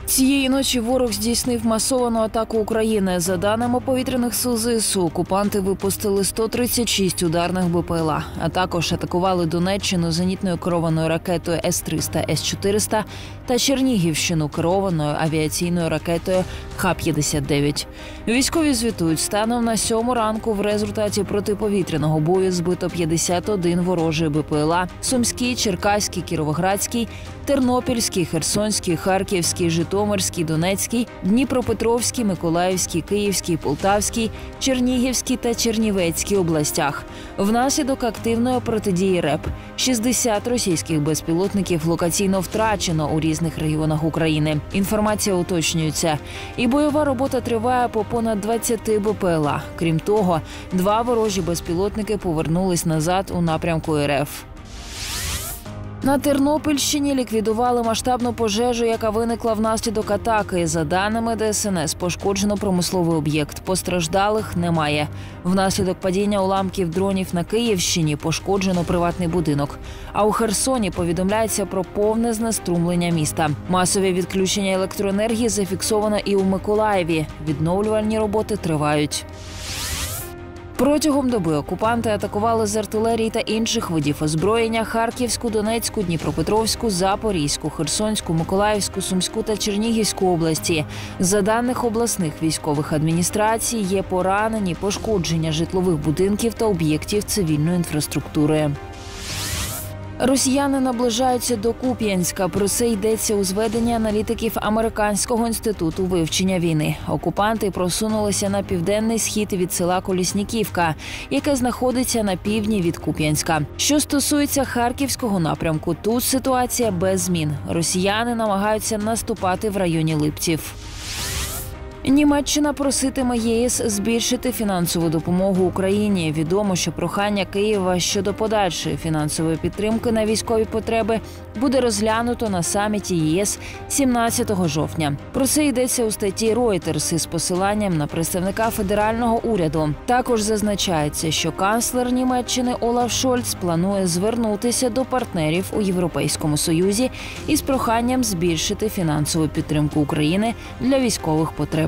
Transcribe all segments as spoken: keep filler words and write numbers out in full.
Цієї ночі ворог здійснив масовану атаку України. За даними повітряних сил ЗСУ, окупанти випустили сто тридцять шість ударних БПЛА, а також атакували Донеччину зенітною керованою ракетою С триста, С чотириста та Чернігівщину керованою авіаційною ракетою Х п'ятдесят дев'ять. Військові звітують, станом на сьому ранку в результаті протиповітряного бою збито п'ятдесят один ворожий БПЛА – Сумський, Черкаський, Кіровоградський, Тернопільський, Херсонський, Харківський, Житомирський, Донецький, Дніпропетровський, Миколаївський, Київський, Полтавський, Чернігівський та Чернівецький областях. Внаслідок активної протидії РЕП шістдесят російських безпілотників локаційно втрачено у різних регіонах України. Інформація уточнюється. І бойова робота триває по понад двадцяти БПЛА. Крім того, два ворожі безпілотники повернулись назад у напрямку РФ. На Тернопільщині ліквідували масштабну пожежу, яка виникла внаслідок атаки. За даними Д С Н С, пошкоджено промисловий об'єкт. Постраждалих немає. Внаслідок падіння уламків дронів на Київщині пошкоджено приватний будинок. А у Херсоні повідомляється про повне знеструмлення міста. Масові відключення електроенергії зафіксовано і у Миколаєві. Відновлювальні роботи тривають. Протягом доби окупанти атакували з артилерії та інших видів озброєння Харківську, Донецьку, Дніпропетровську, Запорізьку, Херсонську, Миколаївську, Сумську та Чернігівську області. За даних обласних військових адміністрацій, є поранені, пошкодження житлових будинків та об'єктів цивільної інфраструктури. Росіяни наближаються до Куп'янська. Про це йдеться у зведенні аналітиків Американського інституту вивчення війни. Окупанти просунулися на південний схід від села Колісніківка, яке знаходиться на півдні від Куп'янська. Що стосується Харківського напрямку, тут ситуація без змін. Росіяни намагаються наступати в районі Липців. Німеччина проситиме Є Е С збільшити фінансову допомогу Україні. Відомо, що прохання Києва щодо подальшої фінансової підтримки на військові потреби буде розглянуто на саміті Є Е С сімнадцятого жовтня. Про це йдеться у статті Reuters із посиланням на представника федерального уряду. Також зазначається, що канцлер Німеччини Олаф Шольц планує звернутися до партнерів у Європейському Союзі із проханням збільшити фінансову підтримку України для військових потреб.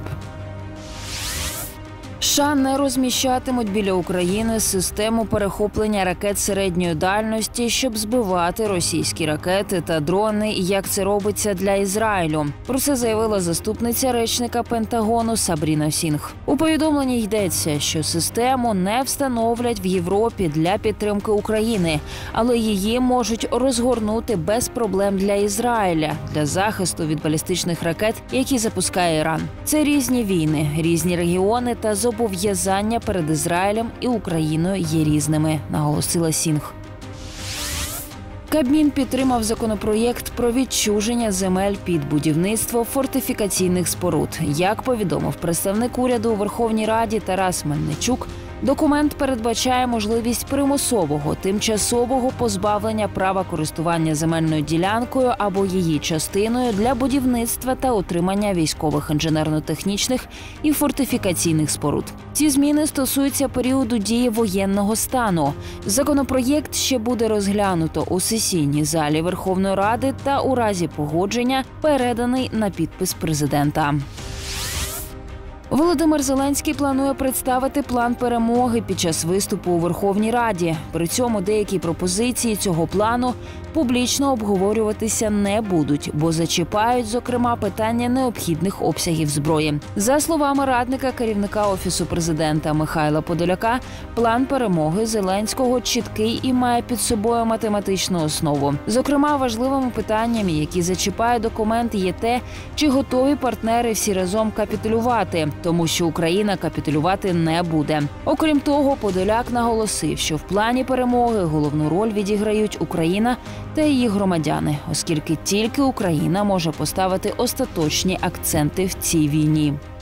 США не розміщатимуть біля України систему перехоплення ракет середньої дальності, щоб збивати російські ракети та дрони, як це робиться для Ізраїлю. Про це заявила заступниця речника Пентагону Сабріна Сінг. У повідомленні йдеться, що систему не встановлять в Європі для підтримки України, але її можуть розгорнути без проблем для Ізраїля, для захисту від балістичних ракет, які запускає Іран. Це різні війни, різні регіони та зобов'язання перед Ізраїлем і Україною є різними, наголосила Сінг. Кабмін підтримав законопроєкт про відчуження земель під будівництво фортифікаційних споруд. Як повідомив представник уряду у Верховній Раді Тарас Мельничук, документ передбачає можливість примусового, тимчасового позбавлення права користування земельною ділянкою або її частиною для будівництва та утримання військових інженерно-технічних і фортифікаційних споруд. Ці зміни стосуються періоду дії воєнного стану. Законопроєкт ще буде розглянуто у сесійній залі Верховної Ради та у разі погодження переданий на підпис президента. Володимир Зеленський планує представити план перемоги під час виступу у Верховній Раді. При цьому деякі пропозиції цього плану публічно обговорюватися не будуть, бо зачіпають, зокрема, питання необхідних обсягів зброї. За словами радника керівника Офісу президента Михайла Подоляка, план перемоги Зеленського чіткий і має під собою математичну основу. Зокрема, важливими питаннями, які зачіпає документ, є те, чи готові партнери всі разом капітулювати, тому що Україна капітулювати не буде. Окрім того, Подоляк наголосив, що в плані перемоги головну роль відіграють Україна та її громадяни, оскільки тільки Україна може поставити остаточні акценти в цій війні.